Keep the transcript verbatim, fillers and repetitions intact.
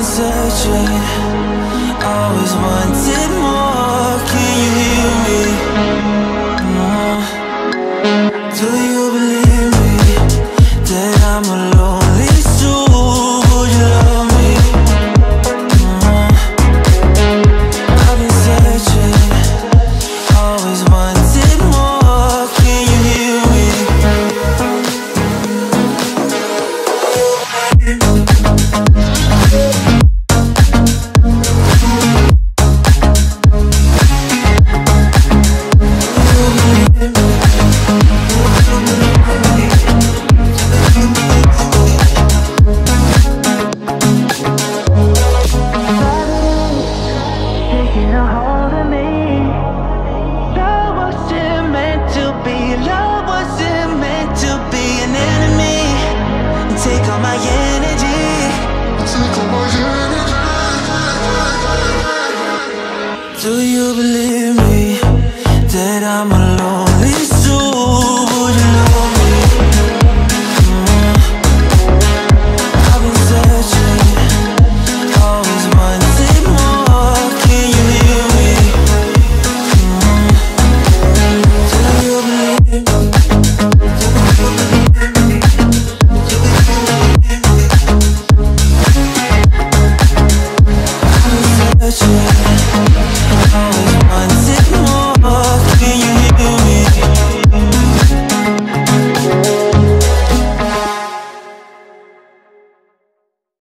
searching, always wanted more. Can you hear me? Mm. Do you believe me that I'm a lonely soul? Would you love me? Mm. I've been searching, always wanted more. Can you hear me? Taking a hold of me. Love wasn't meant to be. Love wasn't meant to be an enemy. Take all my energy. Take all my energy. Do you believe me that I'm a lonely soul? Would you love me? Mm. I've been searching, always wanted more. Can you hear me? Mm. Do you believe me? I've been searching.